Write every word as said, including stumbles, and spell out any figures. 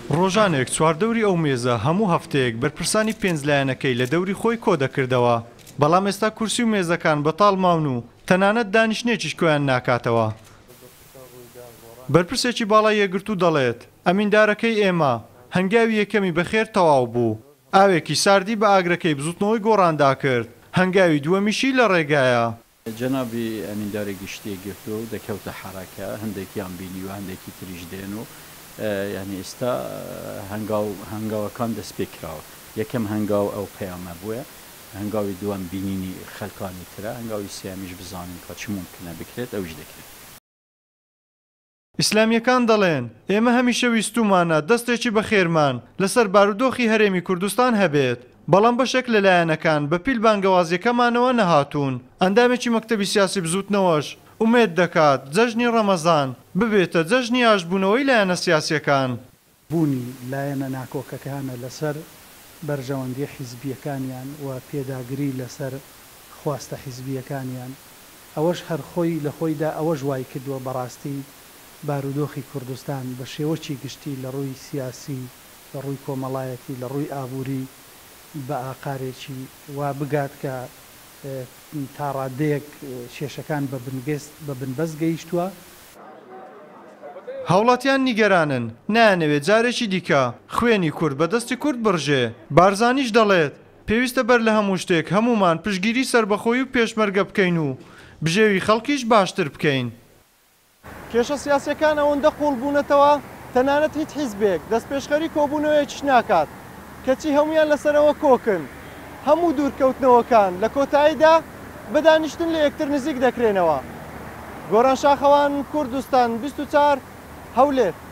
ڕۆژانێک چواردەوری ئەو مێزە هەموو هەفتەیەک بەرپرسانی پێنجلایەنەکەی لە دەوری خۆی کۆ دەکردەوە، بەڵام ئێستا کورسی و مێزەکان بەتاڵ ماون و تەنانەت دانیشتنێکیش کۆیان ناکاتەوە. بەرپرسێکی باڵای یەکگرتوو دەڵێت ئەمیندارەکەی ئێمە هەنگاوی یەکەمی بەخێر تەواو بوو، ئاوێکی ساردی بە ئاگرەکەی بزوتنەوەی گۆڕاندا کرد، هەنگاوی دووەمیشی لە ڕێگایە. جەنابی ئەمیندارێکی شتێک گرتو و دەکەوتە حەرەکە، هەندێکیان بینی و هەندێکی تریش دێن و یعنی ئێستا هەنگاوەکان دەست پێ کراوە. یەکەم هەنگاو ئەو پەیامە بووە، هەنگاوی دووەم بینینی خەلکانی ترە، هەنگاوی سێمیش بزانین کە چ ممکنە بکرێت ئەوش دەکرێت. ئیسلامیەکان دەڵێن ئێمە هەمیشە ویستومانە دەستێکی بە خێرمان لەسەر بارودۆخی هەرێمی کوردستان هەبێت، بەڵام بەشێک لەلایەنەکان بە پیل بانگەوازیەکەمانەوە نەهاتوون. ئەندامێکی مەکتەبی سیاسی بزوتنەوەش ئومێد دەکات جەژنی ڕەمەزان ببێتە جەژنی ئاشبوونەوەی لایەنە سیاسیەکان. بوونی لایەنە ناکۆکەکانە لەسەر بەرژەوەندی حیزبیەکانیان و پێداگری لەسەر خواستە حیزبیەکانیان، ئەوەش هەر خۆی لە خۆیدا ئەوەش وای کردووە بەڕاستی بارودۆخی کوردستان بە شێوەی گشتی لە ڕووی سیاسی، لە ڕووی کۆمەڵایەتی، لە ڕووی ئابووری بە ئاقارێکی وا بگات کە تا ڕادەیەک شێشەکان بە بنبەست گەیشتووە. هاوڵاتیان نیگەرانن نانەوێت جارێکی دیکە خوێنی کورد بەدەستی کورد بڕژێ. بارزانیش دەڵێت پێویستە بەر لە هەموو شتێک هەمومان پشگیری سربەخۆی و پێشمەرگە بکەین و بژێوی خەڵکیش باشتر بکەین. کێشە سیاسیەکان ئەوەندە قوڵ بوونەتەوە تەنانەت هیچ حیزبێک دەست پێشخەری کۆبوونەوەیەکیش ناکات، کەچی هەمویان لەسەرەوە کۆکن. هەموو دوورکەوتنەوەکان لە کۆتاییدا بەدانیشتن لە یەکتر نزیک دەکرێنەوە. گۆران شاخەوان کوردستان بیست و چوار هەولێر.